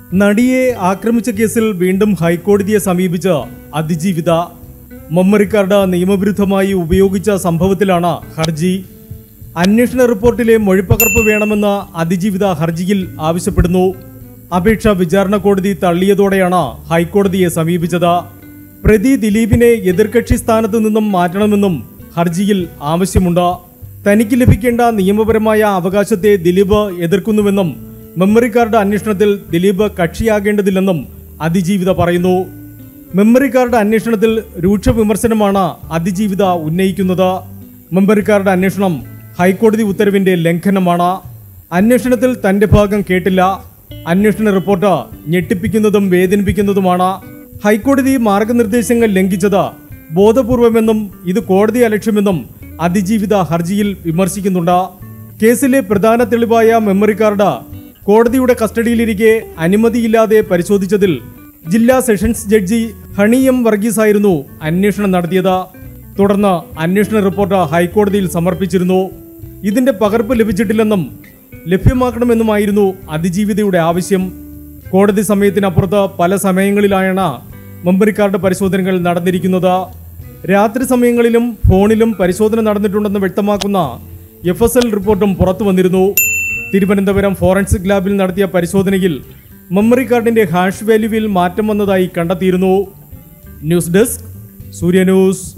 നടിയെ ആക്രമിച്ച കേസിൽ വീണ്ടും ഹൈക്കോടതിയെ സമീപിച്ച അതിജീവിത. മെമ്മറി കാർഡ് നിയമവിരുദ്ധമായി ഉപയോഗിച്ച സംഭവത്തിലാണ് ഹർജി. അന്വേഷണ റിപ്പോർട്ടിലെ മൊഴിപ്പകർപ്പ് വേണമെന്ന് അതിജീവിത ഹർജിയിൽ ആവശ്യപ്പെടുന്നു. അപേക്ഷ വിചാരണ കോടതി തള്ളിയതോടെയാണ് ഹൈക്കോടതിയെ സമീപിച്ചത്. പ്രതി ദിലീപിനെ എതിർകക്ഷി സ്ഥാനത്ത് നിന്നും മാറ്റണമെന്നും ഹർജിയിൽ ആവശ്യമുണ്ട്. തനിക്ക് ലഭിക്കേണ്ട നിയമപരമായ അവകാശത്തെ ദിലീപ് എതിർക്കുന്നുവെന്നും മെമ്മറി കാർഡ് അന്വേഷണത്തിൽ ദിലീപ് കക്ഷിയാകേണ്ടതില്ലെന്നും അതിജീവിത പറയുന്നു. മെമ്മറി കാർഡ് അന്വേഷണത്തിൽ രൂക്ഷ വിമർശനമാണ് അതിജീവിത ഉന്നയിക്കുന്നത്. മെമ്മറി കാർഡ് അന്വേഷണം ഹൈക്കോടതി ഉത്തരവിന്റെ ലംഘനമാണ്. അന്വേഷണത്തിൽ തന്റെ ഭാഗം കേട്ടില്ല. അന്വേഷണ റിപ്പോർട്ട് ഞെട്ടിപ്പിക്കുന്നതും വേദനിപ്പിക്കുന്നതുമാണ്. ഹൈക്കോടതി മാർഗനിർദ്ദേശങ്ങൾ ലംഘിച്ചത് ബോധപൂർവമെന്നും ഇത് കോടതി അലക്ഷ്യമെന്നും അതിജീവിത ഹർജിയിൽ വിമർശിക്കുന്നുണ്ട്. കേസിലെ പ്രധാന തെളിവായ മെമ്മറി കാർഡ് കോടതിയുടെ കസ്റ്റഡിയിലിരിക്കെ അനുമതിയില്ലാതെ പരിശോധിച്ചതിൽ ജില്ലാ sessions judge Honey M Varghese ആയിരുന്നു അന്വേഷണം നടത്തിയത്. തുടർന്ന് അന്വേഷണ റിപ്പോർട്ട് ഹൈക്കോടതിയിൽ സമർപ്പിച്ചിരുന്നു. ഇതിന്റെ പകർപ്പ് ലഭിച്ചിട്ടില്ലെന്നും ലഭ്യമാക്കണമെന്നുമായിരുന്നു അതിജീവിതയുടെ ആവശ്യം. കോടതി സമയത്തിനപ്പുറത്ത് പല സമയങ്ങളിലായാണ് മെമ്മറി കാർഡ് പരിശോധനകൾ നടന്നിരിക്കുന്നത്. രാത്രി സമയങ്ങളിലും ഫോണിലും പരിശോധന നടന്നിട്ടുണ്ടെന്ന് വ്യക്തമാക്കുന്ന FSL റിപ്പോർട്ടും പുറത്തു വന്നിരുന്നു. തിരുവനന്തപുരം ഫോറൻസിക് ലാബിൽ നടത്തിയ പരിശോധനയിൽ മെമ്മറി കാർഡിന്റെ ഹാഷ് വാല്യൂവിൽ മാറ്റം വന്നതായി കണ്ടെത്തിയിരുന്നു. News desk Surya news.